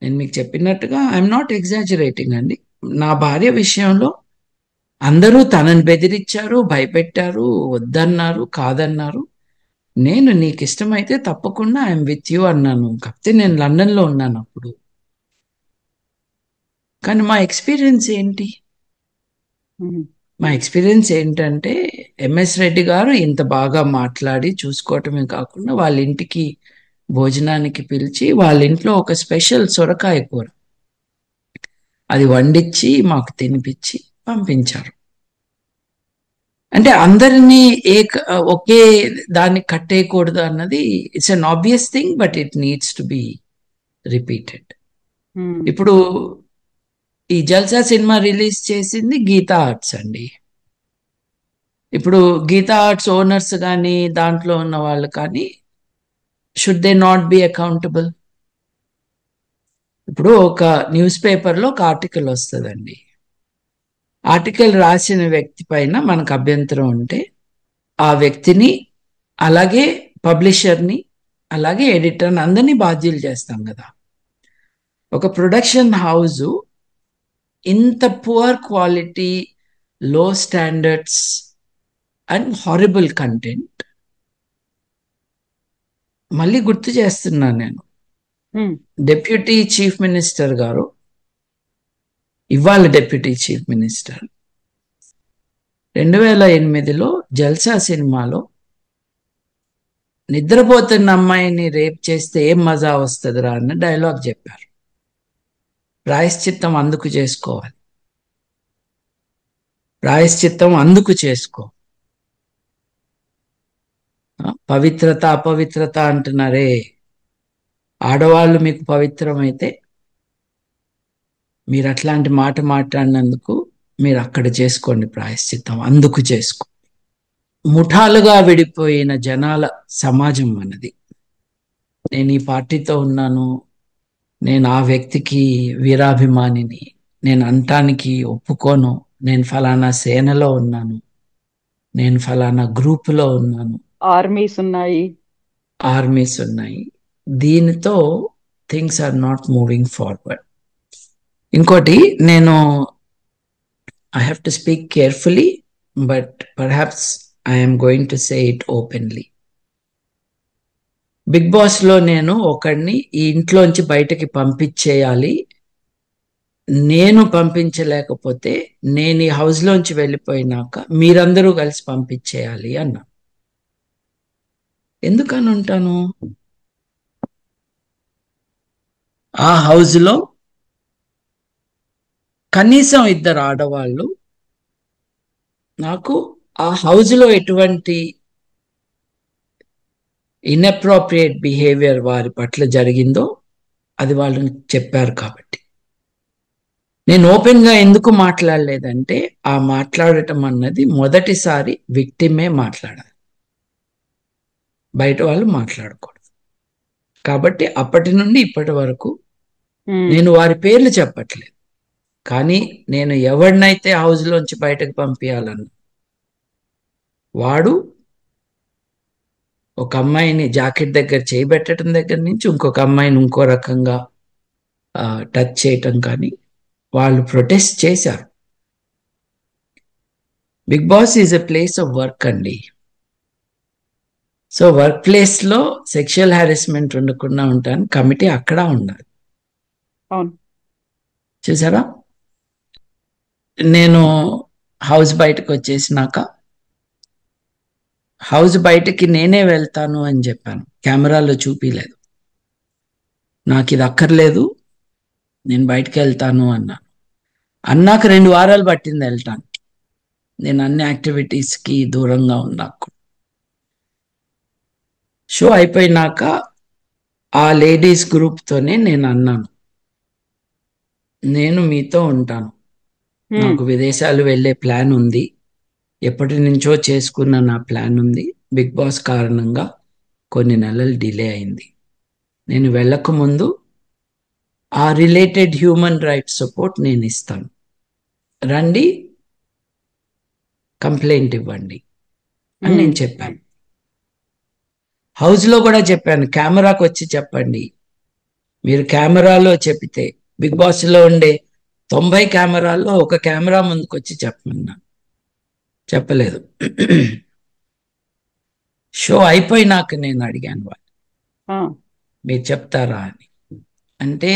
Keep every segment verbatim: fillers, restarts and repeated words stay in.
నేను మీకు చెప్పినట్టుగా ఐఎమ్ నాట్ ఎగ్జాజరేటింగ్ అండి. నా భార్య విషయంలో అందరూ తనని బెదిరించారు, భయపెట్టారు, వద్దన్నారు, కాదన్నారు. నేను నీకు ఇష్టమైతే తప్పకుండా ఐఎమ్ విత్ యూ అన్నాను. కాకపోతే నేను లండన్లో ఉన్నాను అప్పుడు. కానీ మా ఎక్స్పీరియన్స్ ఏంటి? మా ఎక్స్పీరియన్స్ ఏంటంటే ఎంఎస్ రెడ్డి గారు ఇంత బాగా మాట్లాడి చూసుకోవటమే కాకుండా వాళ్ళ ఇంటికి భోజనానికి పిలిచి వాళ్ళ ఇంట్లో ఒక స్పెషల్ సొరకాయ కూర అది వండించి మాకు తినిపించి పంపించారు. అంటే అందరినీ ఏక ఒకే దాన్ని కట్టేయకూడదు అన్నది it's an obvious thing, but it needs to be repeated. ఇప్పుడు ఈ జల్సా సినిమా రిలీజ్ చేసింది గీతా ఆర్ట్స్ అండి. ఇప్పుడు గీతా ఆర్ట్స్ ఓనర్స్ కానీ దాంట్లో ఉన్న వాళ్ళు కానీ should they not be accountable? ఇప్పుడు ఒక న్యూస్ పేపర్లో ఒక ఆర్టికల్ వస్తుందండి. ఆర్టికల్ రాసిన వ్యక్తి పైన మనకు అభ్యంతరం ఉంటే ఆ వ్యక్తిని అలాగే పబ్లిషర్ని అలాగే ఎడిటర్ని అందరినీ బాధ్యులు చేస్తాం కదా. ఒక ప్రొడక్షన్ హౌస్ ఇంత poor quality, low standards and horrible content, మళ్ళీ గుర్తు చేస్తున్నాను నేను, డెప్యూటీ చీఫ్ మినిస్టర్ గారు, ఇవాళ డెప్యూటీ చీఫ్ మినిస్టర్, రెండు వేల ఎనిమిదిలో జల్సా సినిమాలో నిద్రపోతున్న అమ్మాయిని రేప్ చేస్తే ఏం మజా వస్తుందిరా అన్న డైలాగ్ చెప్పారు. ప్రాయశ్చిత్తం అందుకు చేసుకోవాలి, ప్రాయశ్చిత్తం అందుకు చేసుకో. పవిత్రత అపవిత్రత అంటున్నారే, ఆడవాళ్ళు మీకు పవిత్రమైతే మీరు అట్లాంటి మాట మాట్లాడినందుకు మీరు అక్కడ చేసుకోండి ప్రాయశ్చిత్తం, అందుకు చేసుకో. ముఠాలుగా విడిపోయిన జనాల సమాజం మనది. నేను ఈ పార్టీతో ఉన్నాను, నేను ఆ వ్యక్తికి వీరాభిమానిని, నేను అంటానికి ఒప్పుకోను, నేను ఫలానా సేనలో ఉన్నాను, నేను ఫలానా గ్రూపులో ఉన్నాను, ఆర్మీస్ ఉన్నాయి ఆర్మీస్ ఉన్నాయి. దీనితో things are not moving forward. ఇంకోటి, నేను I have to speak carefully, but perhaps I'm going to say it openly. Big బాస్లో నేను ఒకడిని ఈ ఇంట్లోంచి బయటకి పంపించేయాలి, నేను పంపించలేకపోతే నేను ఈ హౌస్లోంచి వెళ్ళిపోయినాక మీరందరూ కలిసి పంపించేయాలి అన్నా. ఎందుకని ఉంటాను? ఆ హౌస్లో కనీసం ఇద్దరు ఆడవాళ్ళు నాకు ఆ హౌస్లో ఎటువంటి ఇన్అప్రోప్రియేట్ బిహేవియర్ వారి పట్ల జరిగిందో అది వాళ్ళని చెప్పారు. కాబట్టి నేను ఓపెన్గా ఎందుకు మాట్లాడలేదంటే, ఆ మాట్లాడటం అన్నది మొదటిసారి విక్టిమే మాట్లాడాలి, బయట వాళ్ళు మాట్లాడకూడదు. కాబట్టి అప్పటి నుండి ఇప్పటి వరకు నేను వారి పేర్లు చెప్పట్లేదు, కానీ నేను ఎవరినైతే హౌస్లోంచి బయటకు పంపించాలన్నా వాడు ఒక అమ్మాయిని జాకెట్ దగ్గర చేయబెట్టడం దగ్గర నుంచి ఇంకొక అమ్మాయిని ఇంకో రకంగా టచ్ చేయటం కానీ వాళ్ళు ప్రొటెస్ట్ చేశారు. Big boss is a place of work అండి. సో వర్క్ ప్లేస్లో సెక్షువల్ హారాస్మెంట్ ఉండకుండా ఉంటాను, కమిటీ అక్కడ ఉండాలి. చూసారా, నేను హౌస్ బయటకు వచ్చేసినాక హౌస్ బయటకి నేనే వెళ్తాను అని చెప్పాను, కెమెరాలో చూపిలేదు. నాకు ఇది అక్కర్లేదు, నేను బయటకు వెళ్తాను అన్నాను. అన్నాక రెండు వారాలు పట్టింది వెళ్తాను, నేను అన్ని యాక్టివిటీస్కి దూరంగా ఉన్నాకు. షో అయిపోయినాక ఆ లేడీస్ గ్రూప్తోనే నేను అన్నాను, నేను మీతో ఉంటాను, నాకు విదేశాలు వెళ్ళే ప్లాన్ ఉంది, ఎప్పటి నుంచో చేసుకున్న నా ప్లాన్ ఉంది, బిగ్ బాస్ కారణంగా కొన్ని నెలలు డిలే అయింది, నేను వెళ్ళకముందు ఆ రిలేటెడ్ హ్యూమన్ రైట్స్ సపోర్ట్ నేను ఇస్తాను, రండి కంప్లైంట్ ఇవ్వండి అని నేను చెప్పాను. హౌస్లో కూడా చెప్పాను, కెమెరాకి వచ్చి చెప్పండి, మీరు కెమెరాలో చెప్తే బిగ్ బాస్ లో ఉండే తొంభై కెమెరాల్లో ఒక కెమెరా ముందుకు వచ్చి చెప్పమన్నా చెప్పలేదు. షో అయిపోయినాక నేను అడిగాను వాళ్ళు మీరు చెప్తారా అని. అంటే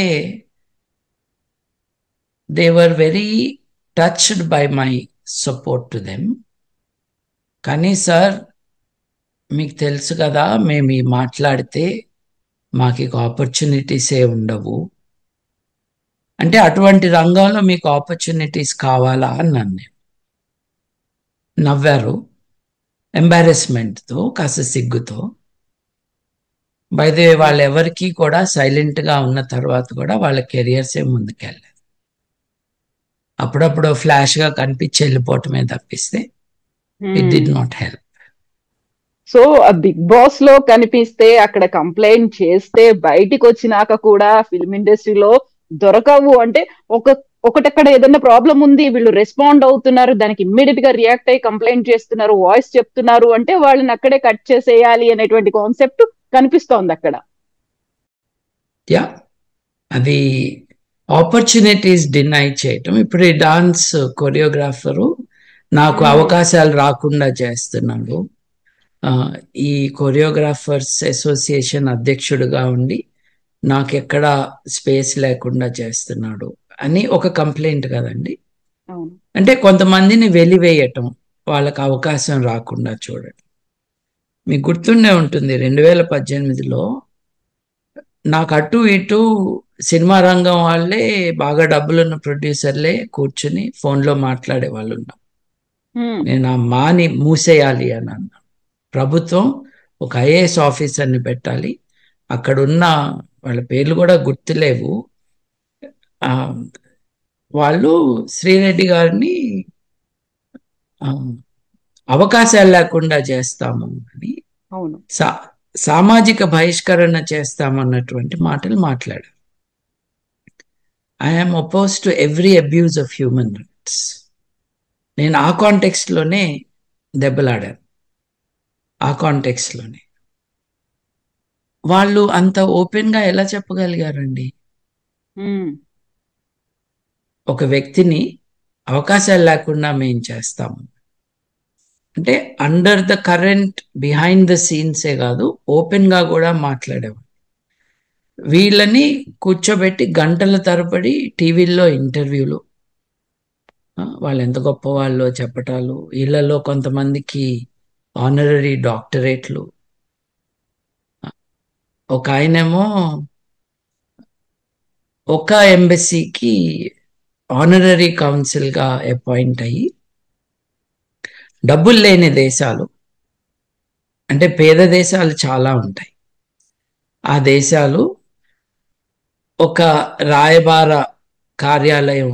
they were very touched by my support to them. కానీ సార్ మీకు తెలుసు కదా, మేము ఈ మాట్లాడితే మాకు ఇక ఆపర్చునిటీసే ఉండవు, అంటే అటువంటి రంగంలో మీకు ఆపర్చునిటీస్ కావాలా అన్నాను నేను. నవ్వారు, ఎంబారెస్మెంట్తో, కాస్త సిగ్గుతో. బై ద వే వాళ్ళు ఎవరికి కూడా సైలెంట్గా ఉన్న తర్వాత కూడా వాళ్ళ కెరియర్సే ముందుకెళ్ళలేదు. అప్పుడప్పుడు ఫ్లాష్గా కనిపించి వెళ్ళిపోవటమే తప్పిస్తే it did not help. So ఆ బిగ్ బాస్ లో కనిపిస్తే అక్కడ కంప్లైంట్ చేస్తే బయటికి వచ్చినాక కూడా ఫిల్మ్ ఇండస్ట్రీలో దొరకవు. అంటే ఒక ఒకటక్కడ ఏదైనా ప్రాబ్లం ఉంది, వీళ్ళు రెస్పాండ్ అవుతున్నారు, దానికి ఇమ్మీడియట్ గా రియాక్ట్ అయ్యి కంప్లైంట్ చేస్తున్నారు, వాయిస్ చెప్తున్నారు అంటే వాళ్ళని అక్కడే కట్ చేసేయాలి అనేటువంటి కాన్సెప్ట్ కనిపిస్తోంది అక్కడ. యా, అది ఆపర్చునిటీస్ డినై చేయటం. ఇప్పుడు ఈ డాన్స్ కొరియోగ్రాఫరు నాకు అవకాశాలు రాకుండా చేస్తున్నాడు, ఈ కొరియోగ్రాఫర్స్ అసోసియేషన్ అధ్యక్షుడిగా ఉండి నాకెక్కడ స్పేస్ లేకుండా చేస్తున్నాడు అని ఒక కంప్లైంట్ కదండి. అంటే కొంతమందిని వెలివేయటం, వాళ్ళకి అవకాశం రాకుండా చూడటం. మీకు గుర్తుండే ఉంటుంది రెండు వేల పద్దెనిమిదిలో నాకు అటు ఇటు సినిమా రంగం వాళ్ళే, బాగా డబ్బులున్న ప్రొడ్యూసర్లే కూర్చుని ఫోన్లో మాట్లాడే వాళ్ళు ఉన్నాం. నేను ఆ మాని మూసేయాలి అని అన్నా. ప్రభుత్వం ఒక ఐఏఎస్ ఆఫీసర్ని పెట్టాలి, అక్కడున్న వాళ్ళ పేర్లు కూడా గుర్తులేవు, వాళ్ళు శ్రీరెడ్డి గారిని అవకాశాలు లేకుండా చేస్తాము అని, సా సామాజిక బహిష్కరణ చేస్తామన్నటువంటి మాటలు మాట్లాడారు. I'm oppose to every abuse of human rights. నేను ఆ కాంటెక్స్ట్లోనే దెబ్బలాడాను. ఆ కాంటెక్స్ట్లోనే వాళ్ళు అంత ఓపెన్గా ఎలా చెప్పగలిగారండి? ఒక వ్యక్తిని అవకాశాలు లేకుండా మేం చేస్తాము అంటే under the current, behind the సీన్సే కాదు, ఓపెన్గా కూడా మాట్లాడేవారు. వీళ్ళని కూర్చోబెట్టి గంటల తరబడి టీవీల్లో ఇంటర్వ్యూలు, వాళ్ళు ఎంత గొప్ప వాళ్ళో చెప్పటాలు, వీళ్ళలో కొంతమందికి ఆనరరీ డాక్టరేట్లు. ఒక ఆయనేమో ఒక ఎంబసీకి ఆనరరీ కౌన్సిల్గా అపాయింట్ అయ్యి, డబ్బులు లేని దేశాలు అంటే పేద దేశాలు చాలా ఉంటాయి, ఆ దేశాలు ఒక రాయబార కార్యాలయం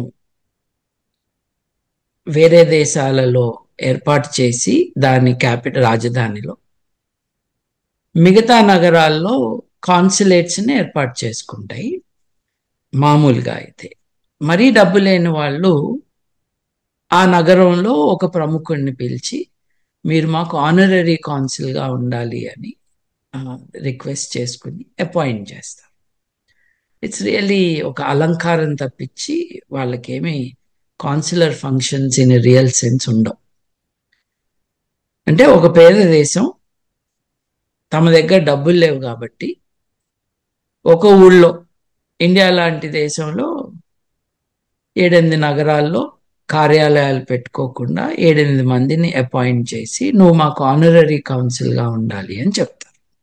వేరే దేశాలలో ఏర్పాటు చేసి దాని క్యాపిటల్ రాజధానిలో, మిగతా నగరాల్లో కాన్సులేట్స్ని ఏర్పాటు చేసుకుంటాయి మామూలుగా. అయితే మరీ డబ్బు లేని వాళ్ళు ఆ నగరంలో ఒక ప్రముఖుడిని పిలిచి మీరు మాకు ఆనరరీ కాన్సుల్గా ఉండాలి అని రిక్వెస్ట్ చేసుకుని అపాయింట్ చేస్తారు. ఇట్స్ రియల్లీ ఒక అలంకారం తప్పించి వాళ్ళకేమి consular functions in real sense ఉండవు. అంటే ఒక పేద దేశం తమ దగ్గర డబ్బులు లేవు కాబట్టి ఒక ఊళ్ళో, ఇండియా లాంటి దేశంలో ఏడెనిమిది నగరాల్లో కార్యాలయాలు పెట్టుకోకుండా ఏడెనిమిది మందిని అపాయింట్ చేసి నువ్వు మాకు ఆనరరీ కౌన్సిల్గా ఉండాలి అని చెప్తారు.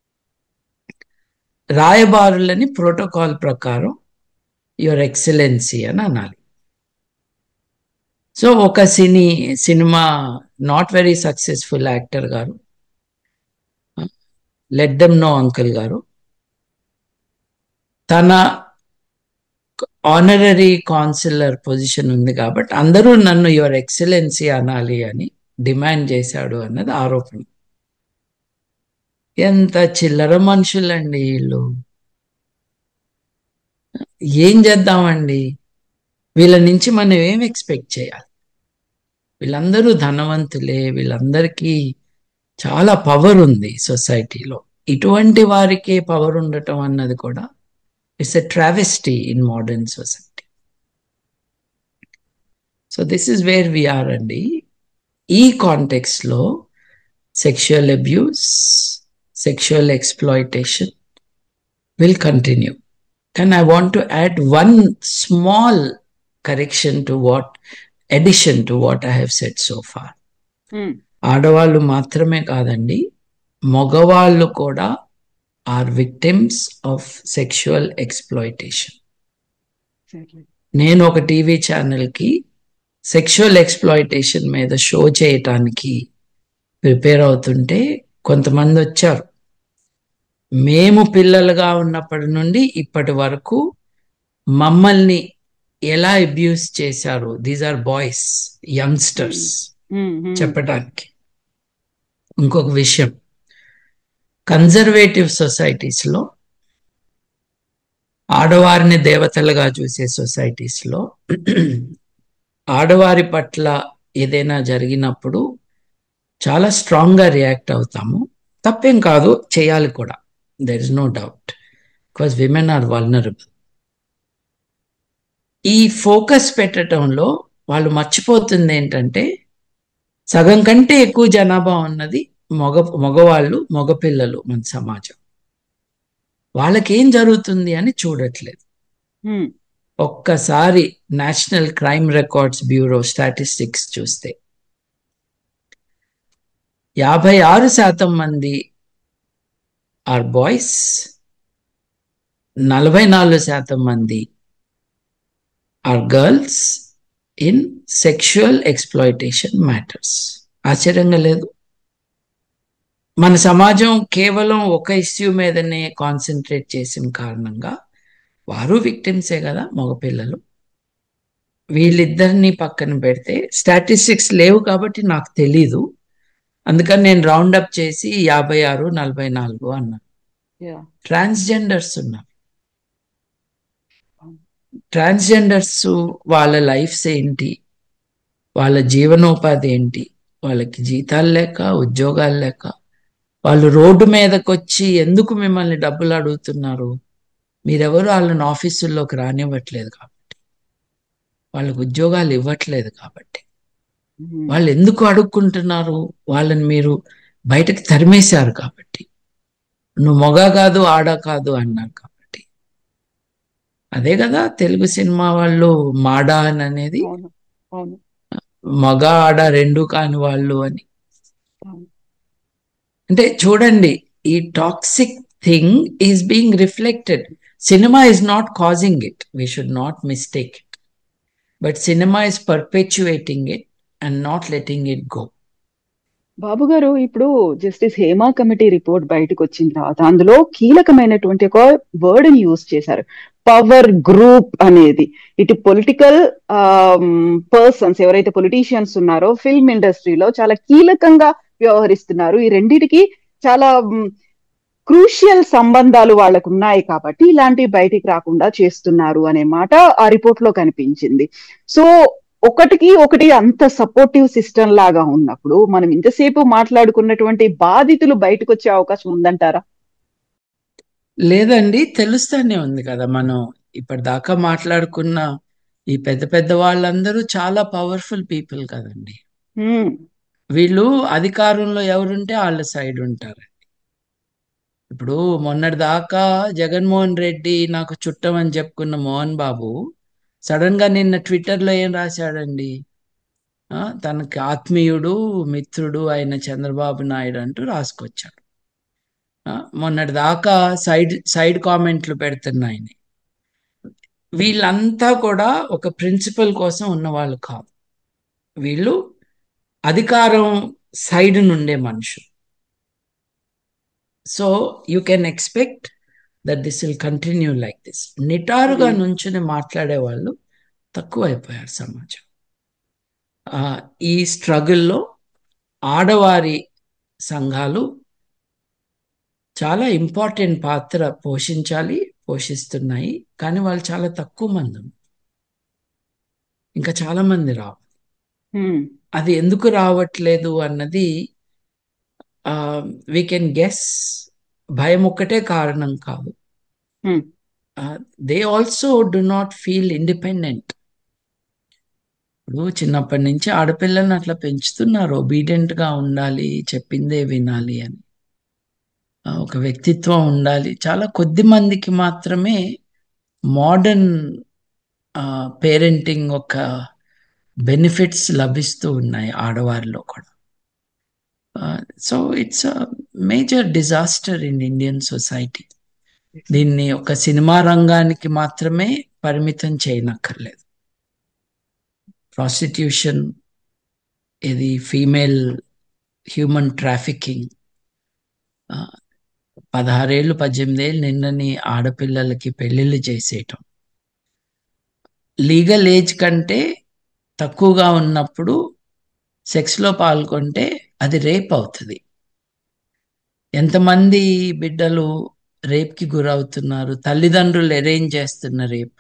రాయబారులని ప్రోటోకాల్ ప్రకారం యువర్ ఎక్సలెన్సీ అని అనాలి. సో ఒక సినీ cinema not very successful actor గారు, లెట్ దెమ్ నో అంకుల్ గారు, తన ఆనరరీ కాన్సులర్ పొజిషన్ ఉంది కాబట్టి అందరూ నన్ను యువర్ ఎక్సలెన్సీ అనాలి అని డిమాండ్ చేశాడు అన్నది ఆరోపణ. ఎంత చిల్లర మనుషులండి వీళ్ళు! ఏం చేద్దామండి వీళ్ళ నుంచి? మనం ఏం ఎక్స్పెక్ట్ చేయాలి? వీళ్ళందరూ ధనవంతులే, వీళ్ళందరికీ చాలా పవర్ ఉంది సొసైటీలో. ఇటువంటి వారికే పవర్ ఉండటం అన్నది కూడా it's a travesty in modern society. So this is where we are అండి. ఈ కాంటెక్స్లో sexual abuse, sexual exploitation will continue. And I want to add one small correction to what, addition to what I have said so far. ఆడవాళ్ళు మాత్రమే కాదండి, మగవాళ్ళు కూడా are victims of sexual exploitation. నేను ఒక టీవీ ఛానల్కి సెక్షువల్ ఎక్స్ప్లాయిటేషన్ మీద show చేయటానికి ప్రిపేర్ అవుతుంటే కొంతమంది వచ్చారు. మేము పిల్లలుగా ఉన్నప్పటి నుండి ఇప్పటి వరకు మమ్మల్ని ఎలా అబ్యూస్ చేశారు, దీస్ ఆర్ బాయ్స్, యంగ్స్టర్స్, చెప్పడానికి. ఇంకొక విషయం, కన్జర్వేటివ్ సొసైటీస్లో, ఆడవారిని దేవతలుగా చూసే సొసైటీస్లో ఆడవారి పట్ల ఏదైనా జరిగినప్పుడు చాలా స్ట్రాంగ్గా రియాక్ట్ అవుతాము. తప్పేం కాదు, చేయాలి కూడా. There is no doubt, because women are vulnerable. ఈ ఫోకస్ పెట్టడంలో వాళ్ళు మర్చిపోతుంది ఏంటంటే, సగం కంటే ఎక్కువ జనాభా ఉన్నది మగ మగవాళ్ళు, మగపిల్లలు మన సమాజం. వాళ్ళకేం జరుగుతుంది అని చూడట్లేదు. ఒక్కసారి national crime records bureau statistics చూస్తే యాభై ఆరు శాతం మంది ఆర్ బాయ్స్, నలభై నాలుగు శాతం మంది are girls in sexual exploitation matters. ఆశ్చర్యంగా లేదు? మన సమాజం కేవలం ఒక ఇష్యూ మీదనే కాన్సన్ట్రేట్ చేసిన కారణంగా వారు విక్టిమ్సే కదా, మగపిల్లలు. వీళ్ళిద్దరిని పక్కన పెడితే, స్టాటిస్టిక్స్ లేవు కాబట్టి నాకు తెలీదు, అందుకని నేను రౌండ్ అప్ చేసి యాభై ఆరు నలభై నాలుగు అన్నాను. ట్రాన్స్జెండర్స్ ఉన్నారు. ట్రాన్స్జెండర్స్ వాళ్ళ లైఫ్స్ ఏంటి, వాళ్ళ జీవనోపాధి ఏంటి, వాళ్ళకి జీతాలు లేక, ఉద్యోగాలు లేక, వాళ్ళు రోడ్డు మీదకి వచ్చి ఎందుకు మిమ్మల్ని డబ్బులు అడుగుతున్నారు? మీరెవరు వాళ్ళని ఆఫీసుల్లోకి రానివ్వట్లేదు కాబట్టి, వాళ్ళకు ఉద్యోగాలు ఇవ్వట్లేదు కాబట్టి. వాళ్ళు ఎందుకు అడుక్కుంటున్నారు? వాళ్ళని మీరు బయటకు తరిమేశారు కాబట్టి, నువ్వు మొగ కాదు ఆడ కాదు అన్నారు కాబట్టి. అదే కదా తెలుగు సినిమా వాళ్ళు మాడా అని అనేది, మగ ఆడ రెండు కాని వాళ్ళు అని. అంటే చూడండి, ఈ toxic thing is being reflected. Cinema is not causing it, we should not mistake it, but cinema is perpetuating it and not letting it go. Babu గారు, ఇప్పుడు జస్టిస్ హేమా కమిటీ రిపోర్ట్ బయటకు వచ్చిన తర్వాత అందులో కీలకమైనటువంటి ఒక వర్డ్ ని యూజ్ చేశారు, పవర్ గ్రూప్ అనేది. ఇటు పొలిటికల్ పర్సన్స్ ఎవరైతే పొలిటీషియన్స్ ఉన్నారో ఫిల్మ్ ఇండస్ట్రీలో చాలా కీలకంగా వ్యవహరిస్తున్నారు. ఈ రెండిటికి చాలా క్రూషియల్ సంబంధాలు వాళ్ళకు ఉన్నాయి కాబట్టి ఇలాంటివి బయటికి రాకుండా చేస్తున్నారు అనే మాట ఆ రిపోర్ట్ లో కనిపించింది. సో ఒకటికి ఒకటి అంత సపోర్టివ్ సిస్టమ్ లాగా ఉన్నప్పుడు మనం ఇంతసేపు మాట్లాడుకున్నటువంటి బాధితులు బయటకు వచ్చే అవకాశం ఉందంటారా? లేదండి, తెలుస్తానే ఉంది కదా. మనం ఇప్పటిదాకా మాట్లాడుకున్న ఈ పెద్ద పెద్ద వాళ్ళందరూ చాలా పవర్ఫుల్ పీపుల్ కదండి. వీళ్ళు అధికారంలో ఎవరుంటే వాళ్ళ సైడ్ ఉంటారు. ఇప్పుడు మొన్నటి దాకా జగన్మోహన్ రెడ్డి నాకు చుట్టం అని చెప్పుకున్న మోహన్ బాబు సడన్ గా నిన్న ట్విట్టర్లో ఏం రాశాడండి, తనకి ఆత్మీయుడు మిత్రుడు అయిన చంద్రబాబు నాయుడు అంటూ రాసుకొచ్చాడు. మొన్నటి దాకా సైడ్ సైడ్ కామెంట్లు పెడుతున్నాయని. వీళ్ళంతా కూడా ఒక ప్రిన్సిపల్ కోసం ఉన్నవాళ్ళు కాదు, వీళ్ళు అధికారం సైడ్ నుండే మనుషులు. So you can expect that this will continue like this. నిటారుగా నుంచుని మాట్లాడే వాళ్ళు తక్కువైపోయారు సమాజం. ఈ స్ట్రగుల్లో ఆడవారి సంఘాలు చాలా ఇంపార్టెంట్ పాత్ర పోషించాలి, పోషిస్తున్నాయి. కానీ వాళ్ళు చాలా తక్కువ మంది, ఇంకా చాలా మంది రావు. అది ఎందుకు రావట్లేదు అన్నది వీ కెన్ గెస్. భయం ఒక్కటే కారణం కాదు, they also do not feel independent. ఇప్పుడు చిన్నప్పటి నుంచి ఆడపిల్లల్ని అట్లా పెంచుతున్నారు, ఒబీడియంట్ గా ఉండాలి, చెప్పిందే వినాలి అని. ఆ, ఒక వ్యక్తిత్వం ఉండాలి. చాలా కొద్ది మందికి మాత్రమే మోడర్న్ పేరెంటింగ్ ఒక బెనిఫిట్స్ లభిస్తూ ఉన్నాయి ఆడవారిలో కూడా. So it's a major disaster in Indian society. దీన్ని ఒక సినిమా రంగానికి మాత్రమే పరిమితం చేయనక్కర్లేదు. ప్రాస్టిట్యూషన్, ఇది ఫీమేల్ హ్యూమన్ ట్రాఫికింగ్, పదహారేళ్ళు పద్దెనిమిదేళ్ళు నిన్నని ఆడపిల్లలకి పెళ్లిళ్ళు చేసేయటం, లీగల్ ఏజ్ కంటే తక్కువగా ఉన్నప్పుడు సెక్స్లో పాల్గొంటే అది రేప్ అవుతుంది. ఎంతమంది బిడ్డలు రేప్కి గురవుతున్నారు, తల్లిదండ్రులు అరేంజ్ చేస్తున్న రేప్.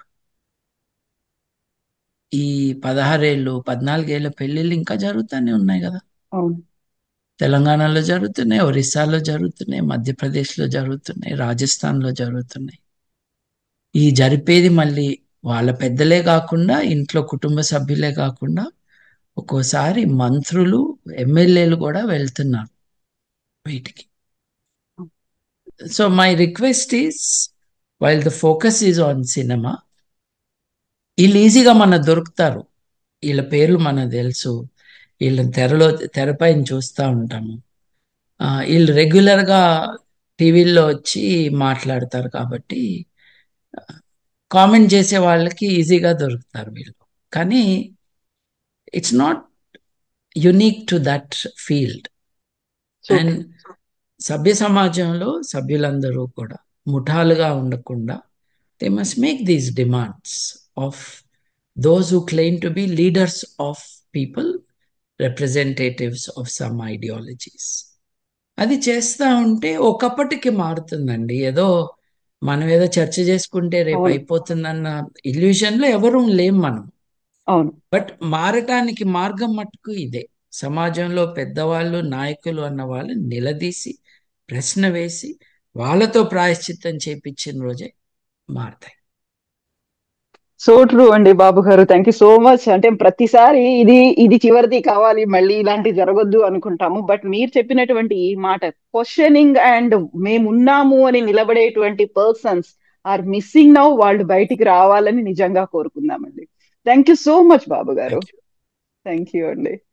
ఈ పదహారేళ్ళు పద్నాలుగేళ్ల పెళ్ళిళ్ళు ఇంకా జరుగుతూనే ఉన్నాయి కదా. తెలంగాణలో జరుగుతున్నాయి, ఒరిస్సాలో జరుగుతున్నాయి, మధ్యప్రదేశ్లో జరుగుతున్నాయి, రాజస్థాన్లో జరుగుతున్నాయి. ఈ జరిపేది మళ్ళీ వాళ్ళ పెద్దలే కాకుండా ఇంట్లో కుటుంబ సభ్యులే కాకుండా ఒక్కోసారి మంత్రులు, ఎమ్మెల్యేలు కూడా వెళ్తున్నారు వీటికి. So my request is, while the focus is on cinema, వీళ్ళు ఈజీగా మనకు దొరుకుతారు, వీళ్ళ పేర్లు మనకు తెలుసు, వీళ్ళని తెరలో తెరపైన చూస్తూ ఉంటాము, వీళ్ళు రెగ్యులర్గా టీవీల్లో వచ్చి మాట్లాడతారు కాబట్టి కామెంట్ చేసే వాళ్ళకి ఈజీగా దొరుకుతారు వీళ్ళు. కానీ it's not unique to that field. And సభ్య సమాజంలో సభ్యులందరూ కూడా ముఠాలుగా ఉండకుండా they must make these demands of those who claim to be leaders of people, representatives of some ideologies. అది చేస్తూ ఉంటే ఒకప్పటికి మారుతుందండి. ఏదో మనం ఏదో చర్చ చేసుకుంటే రేపు అయిపోతుందన్న ఇల్యూషన్లో ఎవరూ లేం మనం. బట్ మారటానికి మార్గం మట్టుకు ఇదే. సమాజంలో పెద్దవాళ్ళు, నాయకులు అన్న వాళ్ళు నిలదీసి ప్రశ్న వేసి వాళ్ళతో ప్రాయశ్చిత్తం చేపించిన రోజే మారతాయి. సో ట్రూ అండి బాబు గారు, థ్యాంక్ యూ సో మచ్. అంటే ప్రతిసారి ఇది ఇది చివరిది కావాలి, మళ్ళీ ఇలాంటి జరగొద్దు అనుకుంటాము. బట్ మీరు చెప్పినటువంటి ఈ మాట, క్వశ్చనింగ్ అండ్ మేమున్నాము అని నిలబడేటువంటి పర్సన్స్ ఆర్ మిస్సింగ్ నౌ. వాళ్ళు బయటికి రావాలని నిజంగా కోరుకుందామండి. Thank you so much Babu గారు. థ్యాంక్ యూ అండి.